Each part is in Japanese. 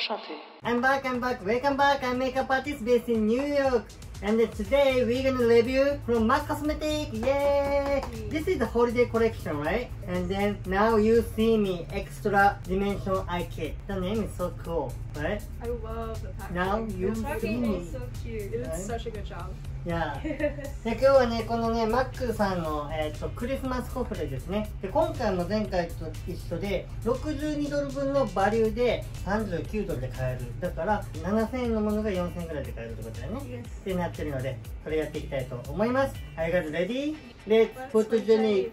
Enchanté. I'm back. Welcome back. I'm makeup artist based in New York. And then today we're gonna review from MAC Cosmetics. Yay! This is the holiday collection, right? And then now you see me extra dimensional eye kit. The name is so cool, right? I love the packaging. Now you the see packaging me. is so cute. It did such a good job. Yeah. で今日はね、このね、マックさんの、クリスマスコフレですね。で今回も前回と一緒で62ドル分のバリューで39ドルで買える。だから7000円のものが4000円ぐらいで買えるってことだよね。ってなってるので、これやっていきたいと思います。Are you guys ready? Let's photogenic.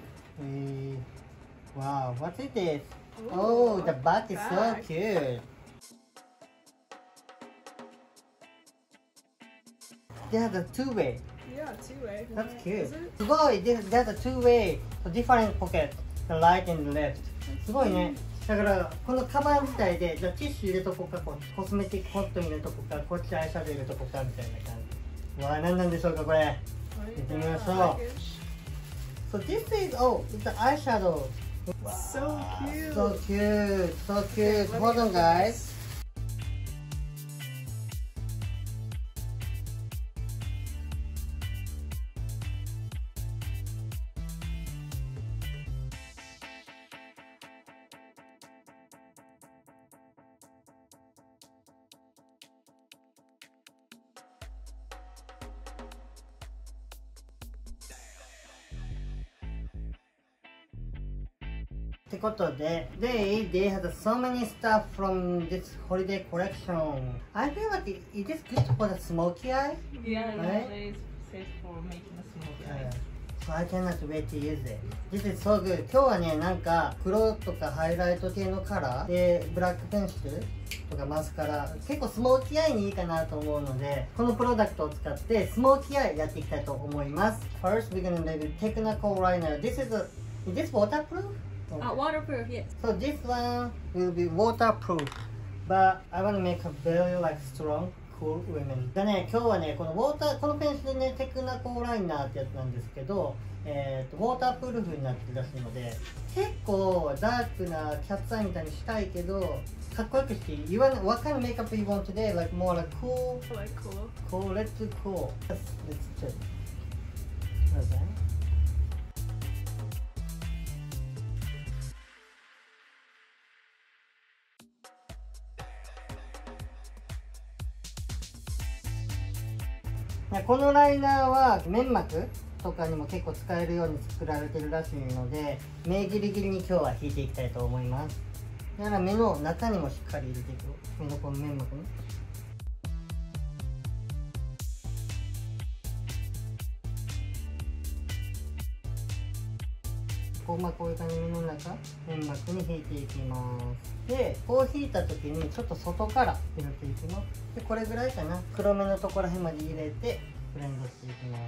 Wow, what is this? Oh, the back is so cute. They have a two-way. Yeah, two-way. That's cute. Is it? すごい! There's a two-way, so different pocket, the right and the left. すごいね。だからこのカバン自体で、じゃあティッシュ入れとこうか、コスメティックコットン入れとこうか、こっちアイシャドウ入れとこうかみたいな感じ。わあ、何なんでしょうかこれ。見てみましょう。So this is, oh, it's an eyeshadow. So cute. So cute, so cute. Hold on, guys.ってことで、they had so many stuff from this holiday collection. I feel like it is good for the smoky eye. Yeah, Right? it says for making a smoky Yeah. eye. So I cannot wait to use it. This is so good. 今日はね、なんか黒とかハイライト系のカラーで、ブラックペンシルとかマスカラ、結構スモーキーアイにいいかなと思うので、このプロダクトを使ってスモーキーアイやっていきたいと思います。First, we're gonna review Technical Liner. Is this waterproof? Waterproof, yes. So this one will be waterproof, but I want to make a very like strong, cool women. でね、今日はね、このペンシルね、テクナコーライナーってやつなんですけど、ウォータープルーフになってるらしいので、結構ダークなキャッツアイみたいにしたいけど、かっこよくしていい。What kind of makeup you want today? Like more like cool? I like cool. Cool, let's do cool. Let's check. Okay. このライナーは粘膜とかにも結構使えるように作られてるらしいので、目ギリギリに今日は引いていきたいと思います。だから目の中にもしっかり入れていく。目のこの粘膜に。こういう感じで目の中、粘膜に引いていきます。で、こう引いた時にちょっと外から入れていきます。で、これぐらいかな。黒目のところら辺まで入れてブレンドしていきます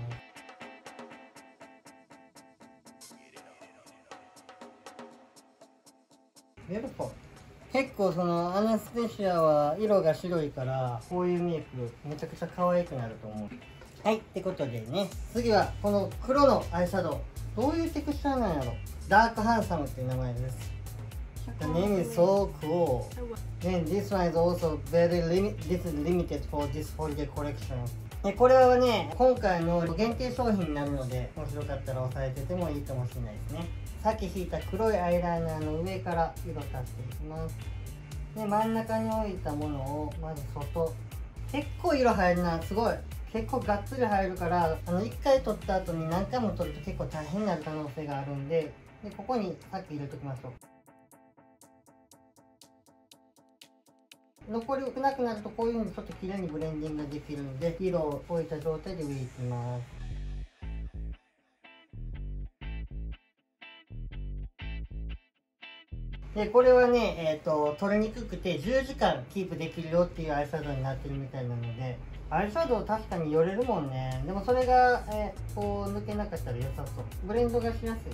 。Beautiful。結構そのアナステシアは色が白いからこういうメイクめちゃくちゃ可愛くなると思う。はい、ってことでね、次はこの黒のアイシャドウ。どういうテクスチャーなんやろ。ダークハンサムっていう名前です。The name is so cool. Then this one is also very limited for this holiday collection. でこれはね、今回の限定商品になるので、もしよかったら押さえててもいいかもしれないですね。さっき引いた黒いアイライナーの上から色足していきます。で、真ん中に置いたものをまず外。結構色入るな、すごい。結構がっつり入るから、1回取った後に何回も取ると結構大変になる可能性があるんで、ここにさっき入れておきましょう。残り少なくなるとこういうふうにちょっときれいにブレンディングができるので、色を置いた状態で上行きます。でこれはね、取れにくくて10時間キープできるよっていうアイシャドウになってるみたいなので、アイシャドウ確かによれるもんね。でもそれが、こう抜けなかったら良さそう。ブレンドがしやすい。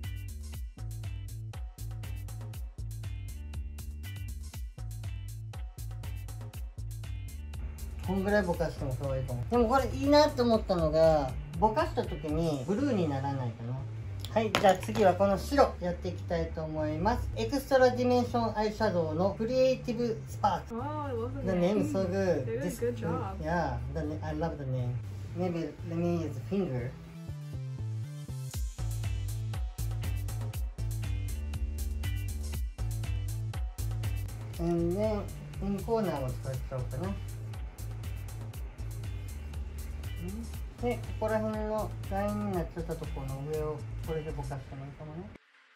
こんぐらいぼかしても可愛いかも。でもこれいいなって思ったのが、ぼかした時にブルーにならないかな。 はい、じゃあ次はこの白やっていきたいと思います。エクストラディメンションアイシャドウのクリエイティブスパーク。 Oh, I love the The name is so good. They did a good job. Yeah, I love the name. Maybe let me use a finger. And then インコーナーも使っちゃおうかな。で、ここら辺のラインになっちゃったところの上をこれでぼかしてもいいかもね。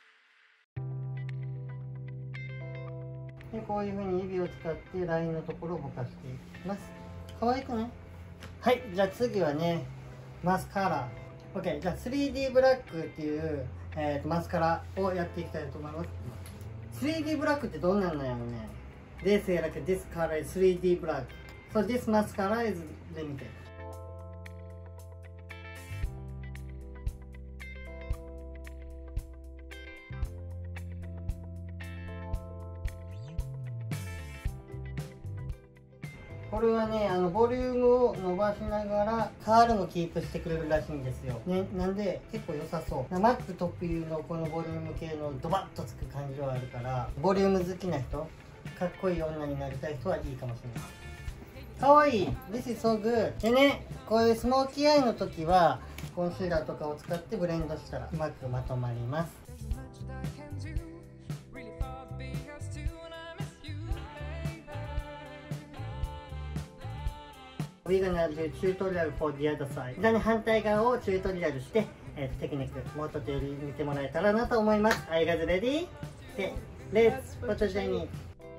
で、こういうふうに指を使ってラインのところをぼかしていきます。可愛くない？はい、じゃあ次はね、マスカラ。OK、じゃあ 3D ブラックっていう、マスカラをやっていきたいと思います。3D ブラックってどんなんなんやろね。They say like this color is 3D black. So this mascara is limited. これはね、ボリュームを伸ばしながらカールもキープしてくれるらしいんですよ、ね、なんで結構良さそう。マック特有のこのボリューム系のドバッとつく感じはあるから、ボリューム好きな人、かっこいい女になりたい人はいいかもしれない。かわいい This is so good. でね、こういうスモーキーアイの時はコンシーラーとかを使ってブレンドしたらうまくまとまります。We're gonna do tutorial for the other side. じゃあね、反対側をチュートリアルして、テクニックもうちょっとより見てもらえたらなと思います。Are you guys ready? で、Let's photogenic.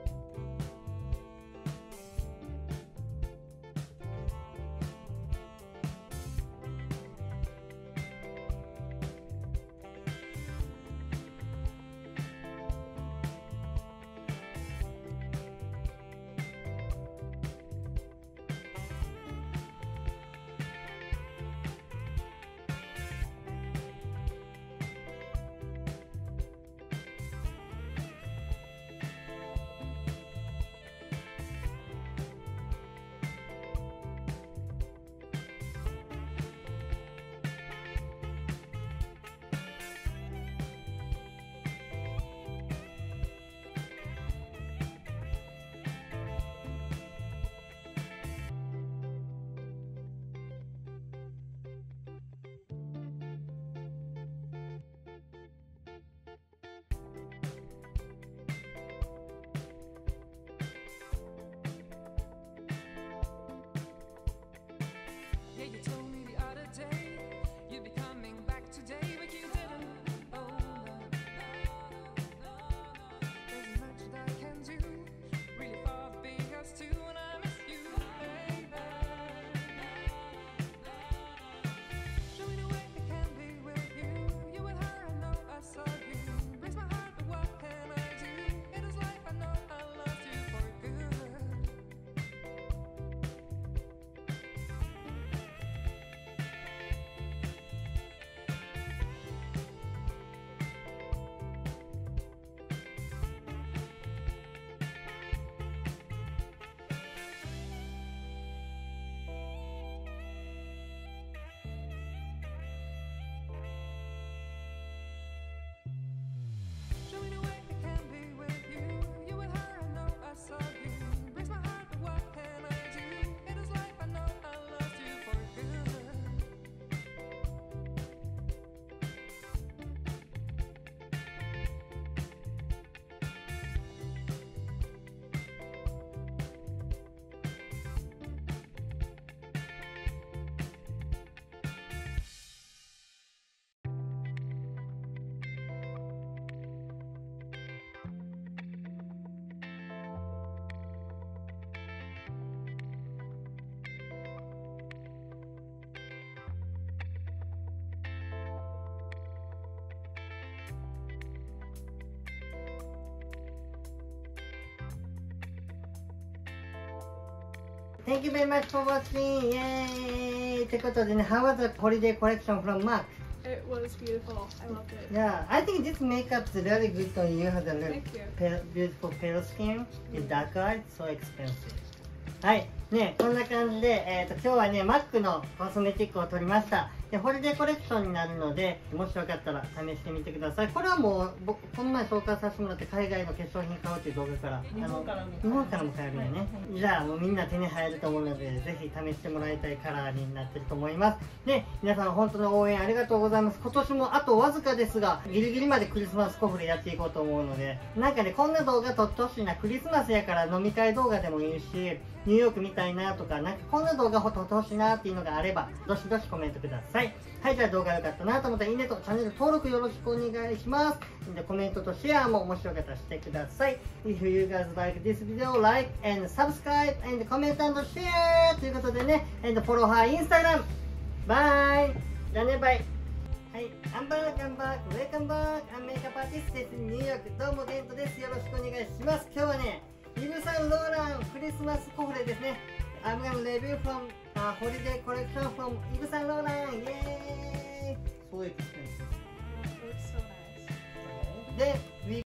You told me the other day you'd be coming back today, but you didn't. Oh no, there's much that I can do, really far being us two, and I miss you, baby. Show me the way I can be with you. You with her, I know I saw you. Breaks my heart, but what can I do? It is life, I know I lost you for good. Show me the way I can be with you. You with her, I know I saw you. Breaks my heart, but what can I do? It is life, I know I lost you for good. Thank you very much for watching! Yay! ってことでね、How was the holiday collection from Mark? It was beautiful. I loved it. Yeah, I think this makeup is really good on you. Have a Thank you. beautiful pale skin with dark eyes, so expensive. はい、 ね、こんな感じで、今日はね、MAC のコスメティックを取りました。で、ホリデーコレクションになるので、もしよかったら試してみてください。これはもう、僕、この前紹介させてもらって、海外の化粧品買うっていう動画から、 日本からも日本からも買えるよね。 はいはいじゃあ、もうみんな手に入ると思うので、ぜひ試してもらいたいカラーになってると思います。ね、皆さん本当の応援ありがとうございます。今年もあとわずかですが、ギリギリまでクリスマスコフレやっていこうと思うので、なんかね、こんな動画撮ってほしいな、クリスマスやから飲み会動画でもいいし、ニューヨークみたいなとか、なんかこんな動画撮ってほしいなっていうのがあれば、どしどしコメントください。はい、じゃあ動画良かったなと思ったらいいねとチャンネル登録よろしくお願いします。で、コメントとシェアももしよかったらしてください。If you guys like this video, like and subscribe and comment and share ということでね、and follow her Instagram. Bye! じゃあね、バイ。はい、アンバーガンバーク、ウェルカムバーク、アンメイクアップアーティストです。ニューヨーク、どうもデントです。よろしくお願いします。今日はね、イヴ・サンローランクリスマスコフレですね。I'm gonna review from holiday collection from イヴ・サンローラン。イエーイ。そういうことです。 It looks so nice. で